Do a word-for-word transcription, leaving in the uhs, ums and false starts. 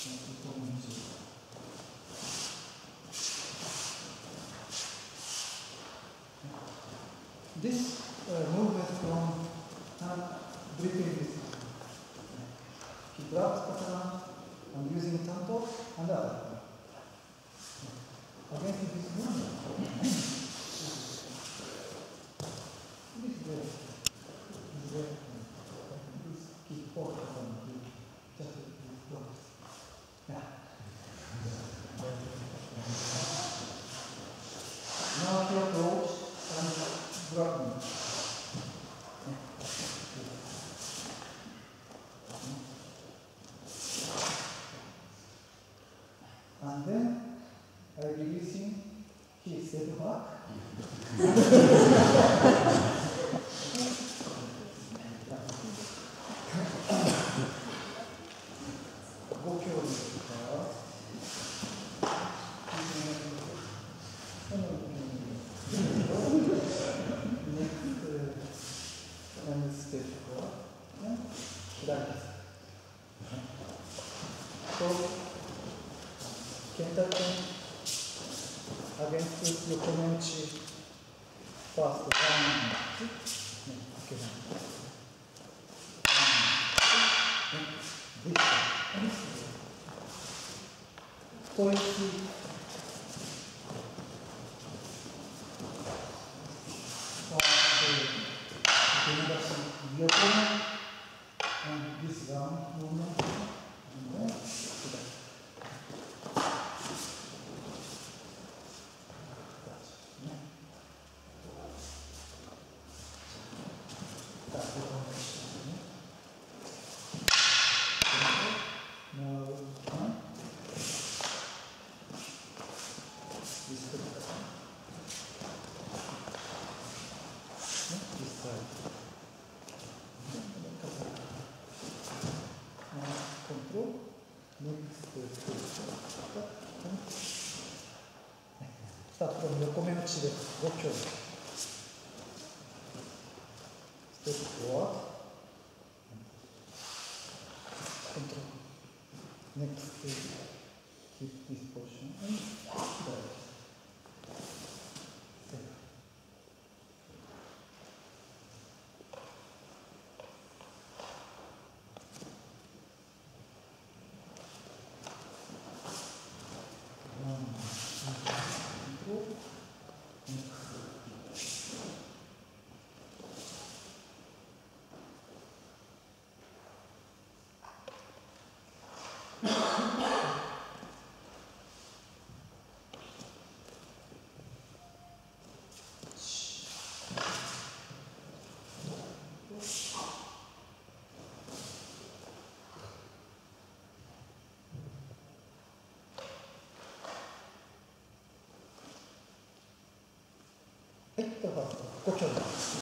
This uh, movement from hand breathing this. He grabs katana and using tanto and other. Against this movement. This is there. This is there. This keep forward and just block. Yeah. Now he approach and drop me. And then I release him, he step back.ご強ですか。And step forward. Like this. So, Kenta-kun against Yokomenchi first one, two, okay, one, this,こういう横の and this round movement and then now one this side. Control, next start from 横目打ちでご強。Step forward. Control. Next keep this position and direct.はい、どうぞ、ご協力。